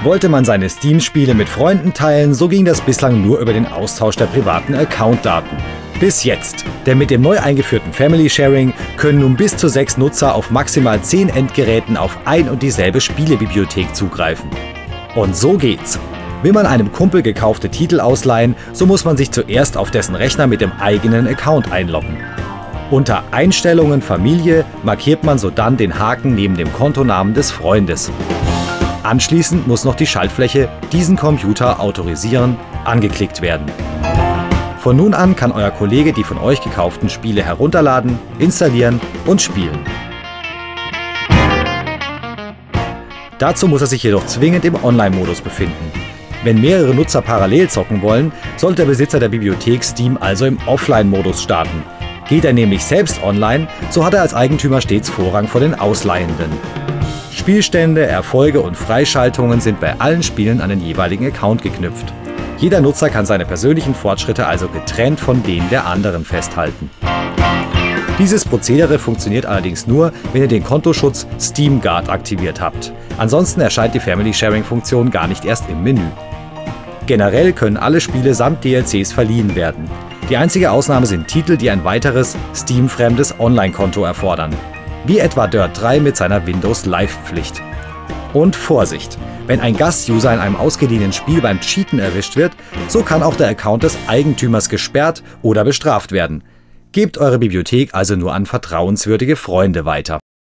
Wollte man seine Steam-Spiele mit Freunden teilen, so ging das bislang nur über den Austausch der privaten Account-Daten. Bis jetzt. Denn mit dem neu eingeführten Family Sharing können nun bis zu 6 Nutzer auf maximal 10 Endgeräten auf ein und dieselbe Spielebibliothek zugreifen. Und so geht's. Will man einem Kumpel gekaufte Titel ausleihen, so muss man sich zuerst auf dessen Rechner mit dem eigenen Account einloggen. Unter Einstellungen Familie markiert man sodann den Haken neben dem Kontonamen des Freundes. Anschließend muss noch die Schaltfläche "Diesen Computer autorisieren" angeklickt werden. Von nun an kann euer Kollege die von euch gekauften Spiele herunterladen, installieren und spielen. Dazu muss er sich jedoch zwingend im Online-Modus befinden. Wenn mehrere Nutzer parallel zocken wollen, sollte der Besitzer der Bibliothek Steam also im Offline-Modus starten. Geht er nämlich selbst online, so hat er als Eigentümer stets Vorrang vor den Ausleihenden. Spielstände, Erfolge und Freischaltungen sind bei allen Spielen an den jeweiligen Account geknüpft. Jeder Nutzer kann seine persönlichen Fortschritte also getrennt von denen der anderen festhalten. Dieses Prozedere funktioniert allerdings nur, wenn ihr den Kontoschutz Steam Guard aktiviert habt. Ansonsten erscheint die Family Sharing-Funktion gar nicht erst im Menü. Generell können alle Spiele samt DLCs verliehen werden. Die einzige Ausnahme sind Titel, die ein weiteres, Steam-fremdes Online-Konto erfordern. Wie etwa Dirt 3 mit seiner Windows-Live-Pflicht. Und Vorsicht! Wenn ein Gastuser in einem ausgeliehenen Spiel beim Cheaten erwischt wird, so kann auch der Account des Eigentümers gesperrt oder bestraft werden. Gebt eure Bibliothek also nur an vertrauenswürdige Freunde weiter.